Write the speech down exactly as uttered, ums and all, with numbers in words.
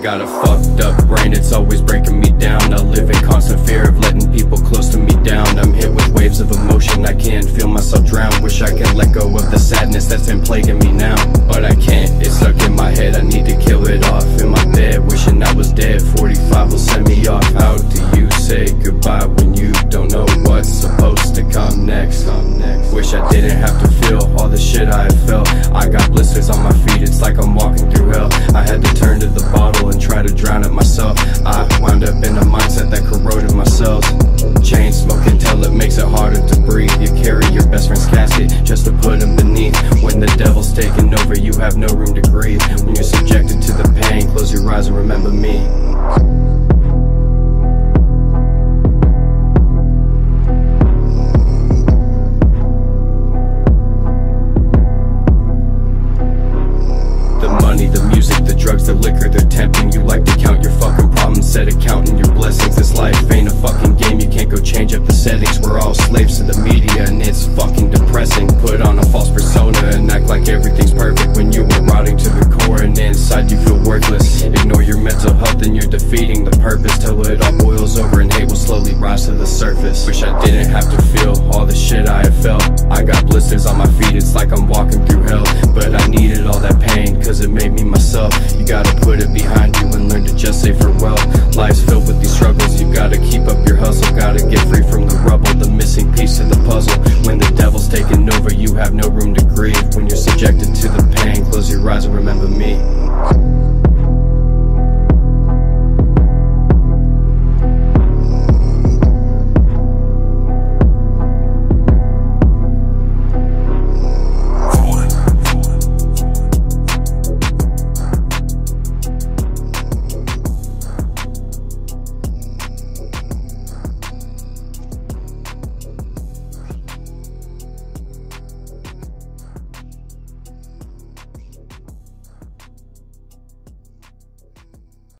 got a fucked up brain, it's always breaking me down. I live in constant fear of letting people close to me down. I'm hit with waves of emotion, I can't feel myself drown. Wish I could let go of the sadness that's been plaguing me now, but I can't, it's stuck in my head, I need to kill it off. In my bed, wishing I was dead, forty-five will send me off. How do you say goodbye when you don't know what's supposed to come next? Come next. Wish I didn't have to feel all the shit I have felt. I got blisters on my feet, it's like I'm walking through hell. I had to turn to the bottle and try to drown it myself. I wound up in a mindset that corroded my cells. Chain smoking till it makes it harder to breathe. You carry your best friend's casket just to put him beneath. When the devil's taking over, you have no room to breathe. When you're subjected to the pain, close your eyes and remember me. The music, the drugs, the liquor, they're tempting. You like to count your fucking problems instead of counting your blessings. This life ain't a fucking game, you can't go change up the settings. We're all slaves to the media and it's fucking depressing. Put on a false persona and act like everything's perfect when you are rotting to the core and inside you feel worthless. Ignore your mental health and you're defeating the purpose till it all boils over and hate will slowly rise to the surface. Wish I didn't have to feel all the shit I have felt. I got blisters on my feet, it's like I'm walking through hell, but I needed all that pain cause it made me myself. You gotta put it behind you and learn to just say farewell. Life's filled with these struggles, you gotta keep up your hustle. Gotta get free from the rubble, the missing piece of the puzzle. When the devil's taking over, you have no room to grieve. When you're subjected to the pain, close your eyes and remember me.